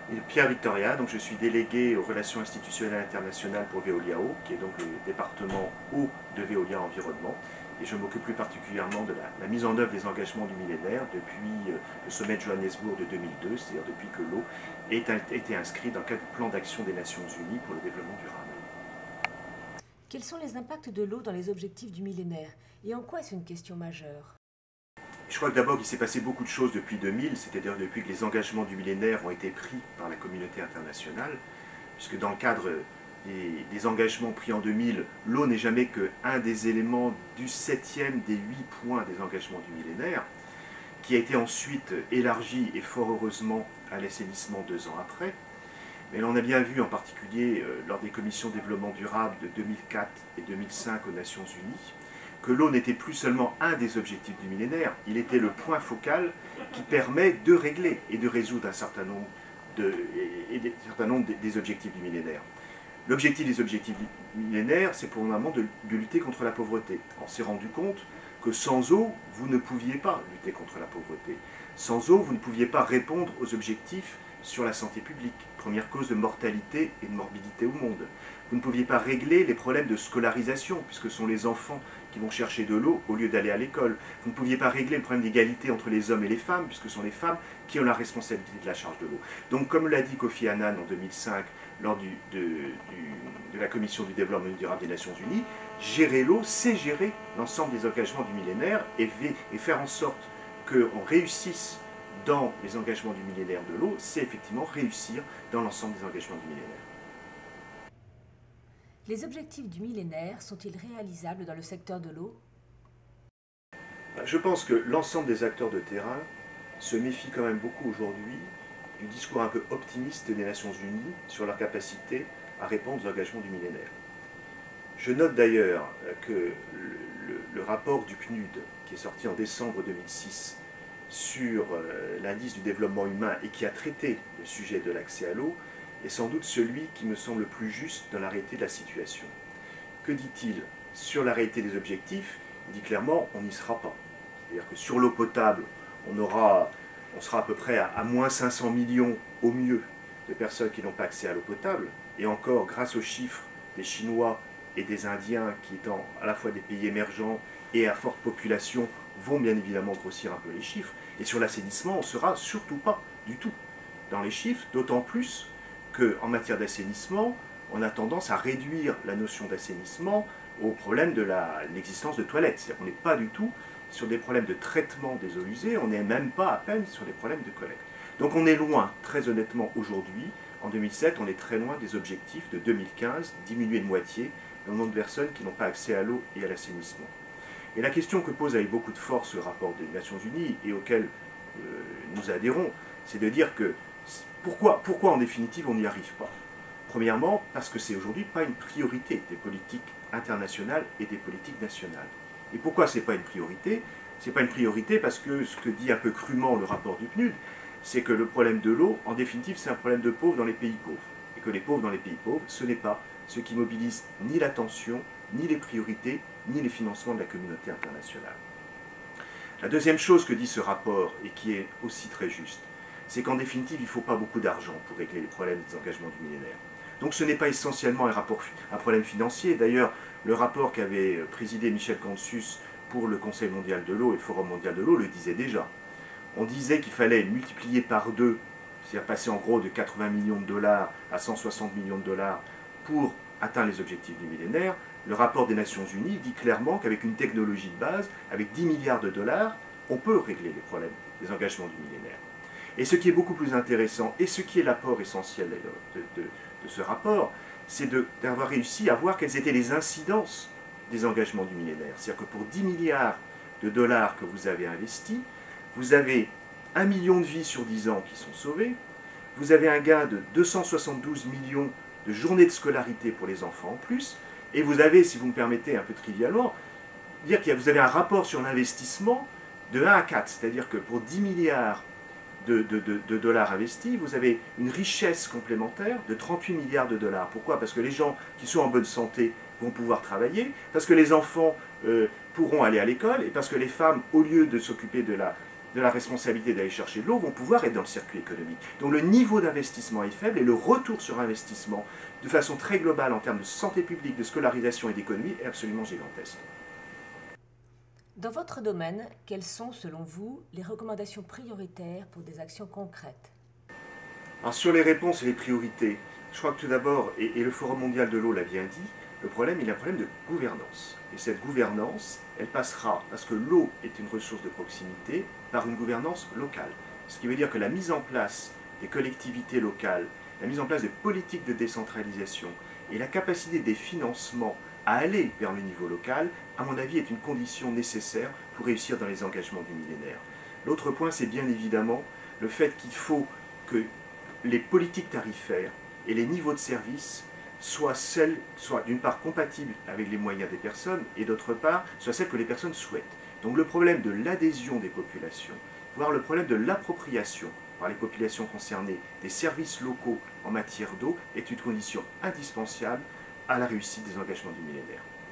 Pierre Victoria, donc je suis délégué aux relations institutionnelles internationales pour Veolia Eau, qui est donc le département eau de Veolia Environnement. Et je m'occupe plus particulièrement de la mise en œuvre des engagements du millénaire depuis le sommet de Johannesburg de 2002, c'est-à-dire depuis que l'eau a été inscrite dans le cadre du plan d'action des Nations Unies pour le développement durable. Quels sont les impacts de l'eau dans les objectifs du millénaire et en quoi est-ce une question majeure? Je crois que d'abord il s'est passé beaucoup de choses depuis 2000, c'est-à-dire depuis que les engagements du millénaire ont été pris par la communauté internationale, puisque dans le cadre des engagements pris en 2000, l'eau n'est jamais qu'un des éléments du 7e des 8 points des engagements du millénaire, qui a été ensuite élargi et fort heureusement à l'assainissement 2 ans après. Mais on a bien vu en particulier lors des commissions de développement durable de 2004 et 2005 aux Nations Unies, que l'eau n'était plus seulement un des objectifs du millénaire, il était le point focal qui permet de régler et de résoudre un certain nombre des objectifs du millénaire. L'objectif des objectifs du millénaire, c'est pour le moment de lutter contre la pauvreté. On s'est rendu compte que sans eau, vous ne pouviez pas lutter contre la pauvreté. Sans eau, vous ne pouviez pas répondre aux objectifs sur la santé publique, première cause de mortalité et de morbidité au monde. Vous ne pouviez pas régler les problèmes de scolarisation, puisque ce sont les enfants qui vont chercher de l'eau au lieu d'aller à l'école. Vous ne pouviez pas régler le problème d'égalité entre les hommes et les femmes, puisque ce sont les femmes qui ont la responsabilité de la charge de l'eau. Donc, comme l'a dit Kofi Annan en 2005, lors de la Commission du développement durable des Nations Unies, gérer l'eau, c'est gérer l'ensemble des engagements du millénaire et faire en sorte qu'on réussisse dans les engagements du millénaire de l'eau, c'est effectivement réussir dans l'ensemble des engagements du millénaire. Les objectifs du millénaire sont-ils réalisables dans le secteur de l'eau? Je pense que l'ensemble des acteurs de terrain se méfient quand même beaucoup aujourd'hui du discours un peu optimiste des Nations Unies sur leur capacité à répondre aux engagements du millénaire. Je note d'ailleurs que le rapport du PNUD, qui est sorti en décembre 2006, sur l'indice du développement humain et qui a traité le sujet de l'accès à l'eau, est sans doute celui qui me semble le plus juste dans la réalité de la situation. Que dit-il sur la réalité des objectifs? Il dit clairement on n'y sera pas. C'est-à-dire que sur l'eau potable, on sera à peu près à moins 500 millions au mieux de personnes qui n'ont pas accès à l'eau potable, et encore grâce aux chiffres des Chinois et des Indiens qui étant à la fois des pays émergents et à forte population vont bien évidemment grossir un peu les chiffres. Et sur l'assainissement, on ne sera surtout pas du tout dans les chiffres, d'autant plus qu'en matière d'assainissement, on a tendance à réduire la notion d'assainissement au problème de l'existence de toilettes. C'est-à-dire qu'on n'est pas du tout sur des problèmes de traitement des eaux usées, on n'est même pas à peine sur des problèmes de collecte. Donc on est loin, très honnêtement, aujourd'hui, en 2007, on est très loin des objectifs de 2015, diminuer de moitié le nombre de personnes qui n'ont pas accès à l'eau et à l'assainissement. Et la question que pose avec beaucoup de force le rapport des Nations Unies et auquel nous adhérons, c'est de dire que pourquoi en définitive on n'y arrive pas? Premièrement, parce que c'est aujourd'hui pas une priorité des politiques internationales et des politiques nationales. Et pourquoi ce n'est pas une priorité? Ce n'est pas une priorité parce que ce que dit un peu crûment le rapport du PNUD, c'est que le problème de l'eau, en définitive, c'est un problème de pauvres dans les pays pauvres. Et que les pauvres dans les pays pauvres, ce n'est pas ce qui mobilise ni l'attention, ni les priorités, ni les financements de la communauté internationale. La deuxième chose que dit ce rapport, et qui est aussi très juste, c'est qu'en définitive, il ne faut pas beaucoup d'argent pour régler les problèmes des engagements du millénaire. Donc ce n'est pas essentiellement un problème financier. D'ailleurs, le rapport qu'avait présidé Michel Cantus pour le Conseil mondial de l'eau et le Forum mondial de l'eau le disait déjà. On disait qu'il fallait multiplier par 2, c'est-à-dire passer en gros de 80 millions de dollars à 160 millions de dollars pour atteindre les objectifs du millénaire. Le rapport des Nations Unies dit clairement qu'avec une technologie de base, avec 10 milliards de dollars, on peut régler les problèmes des engagements du millénaire. Et ce qui est beaucoup plus intéressant, et ce qui est l'apport essentiel de ce rapport, c'est d'avoir réussi à voir quelles étaient les incidences des engagements du millénaire. C'est-à-dire que pour 10 milliards de dollars que vous avez investis, vous avez 1 million de vies sur 10 ans qui sont sauvées, vous avez un gain de 272 millions de journées de scolarité pour les enfants en plus, et vous avez, si vous me permettez un peu trivialement, dire que vous avez un rapport sur l'investissement de 1 à 4, c'est-à-dire que pour 10 milliards de dollars investis, vous avez une richesse complémentaire de 38 milliards de dollars. Pourquoi? Parce que les gens qui sont en bonne santé vont pouvoir travailler, parce que les enfants pourront aller à l'école, et parce que les femmes, au lieu de s'occuper de de la responsabilité d'aller chercher de l'eau vont pouvoir être dans le circuit économique. Donc le niveau d'investissement est faible et le retour sur investissement, de façon très globale en termes de santé publique, de scolarisation et d'économie, est absolument gigantesque. Dans votre domaine, quelles sont, selon vous, les recommandations prioritaires pour des actions concrètes? Alors sur les réponses et les priorités, je crois que tout d'abord, et le Forum mondial de l'eau l'a bien dit, le problème, il est un problème de gouvernance. Et cette gouvernance, elle passera, parce que l'eau est une ressource de proximité, par une gouvernance locale. Ce qui veut dire que la mise en place des collectivités locales, la mise en place des politiques de décentralisation et la capacité des financements à aller vers le niveau local, à mon avis, est une condition nécessaire pour réussir dans les engagements du millénaire. L'autre point, c'est bien évidemment le fait qu'il faut que les politiques tarifaires et les niveaux de service soient d'une part compatibles avec les moyens des personnes et d'autre part soient celles que les personnes souhaitent. Donc le problème de l'adhésion des populations, voire le problème de l'appropriation par les populations concernées des services locaux en matière d'eau est une condition indispensable à la réussite des engagements du millénaire.